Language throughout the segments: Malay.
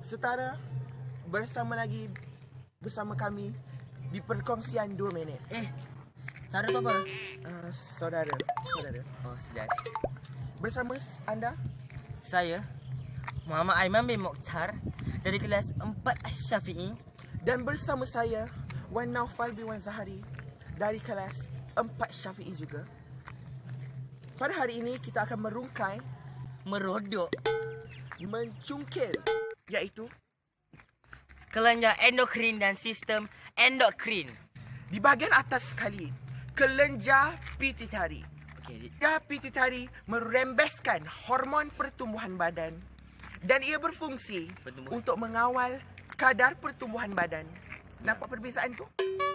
Setara bersama kami di perkongsian 2 minit. Cara tu apa? Saudara. Oh, sedar. Bersama anda, Saya Muhammad Aiman bin Mokhtar dari kelas 4 Syafi'i. dan bersama saya Wan Naufal bin Wan Zahari dari kelas 4 Syafi'i juga. Pada hari ini kita akan merungkai, Merodok mencungkil, iaitu kelenjar endokrin dan sistem endokrin. di bahagian atas sekali, kelenjar pituitari. Okey, Kelenjar pituitari merembeskan hormon pertumbuhan badan dan ia berfungsi Pertumbuhan. untuk mengawal kadar pertumbuhan badan. Nampak perbezaan tu?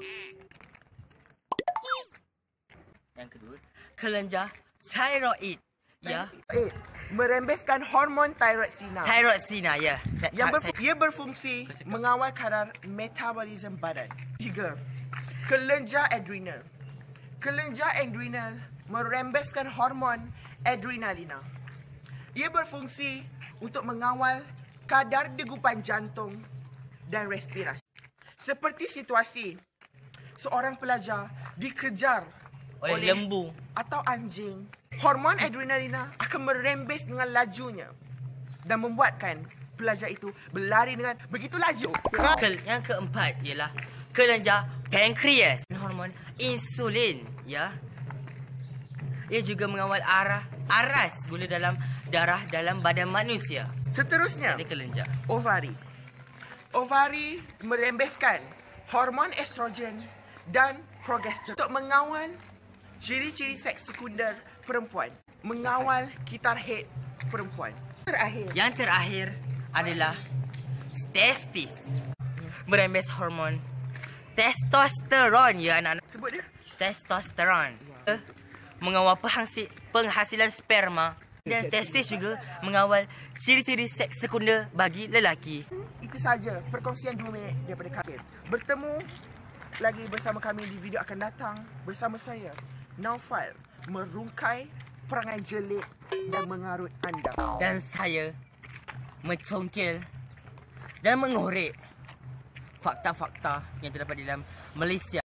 yang kedua, kelenjar thyroid. Ya, Merembeskan hormon thyroxina. thyroxina ya. Ia berfungsi mengawal kadar metabolisme badan. 3. Kelenjar adrenal. Kelenjar adrenal merembeskan hormon adrenalina. Ia berfungsi untuk mengawal kadar degupan jantung dan respirasi. Seperti situasi seorang pelajar dikejar oleh lembu. atau anjing, hormon adrenalina akan merembes dengan lajunya dan membuatkan pelajar itu berlari dengan begitu laju. Yang keempat ialah kelenjar pankreas. Hormon insulin, ya. Ia juga mengawal aras gula dalam darah dalam badan manusia. Seterusnya, Ini kelenjar. ovari. Ovari merembeskan hormon estrogen dan progesteron untuk mengawal ciri-ciri seks sekunder perempuan, mengawal kitar haid perempuan. Yang terakhir adalah testis. Merembes hormon testosteron, ya anak-anak. Sebut dia. Testosteron. Mengawal penghasilan sperma. Dan testis juga mengawal ciri-ciri seks sekunder bagi lelaki. Itu saja perkongsian 2 minit daripada kami. Bertemu lagi bersama kami di video akan datang bersama saya, Naufal, merungkai perangai jelek dan mengarut anda. Dan saya mencongkil dan mengorek fakta-fakta yang terdapat di dalam Malaysia.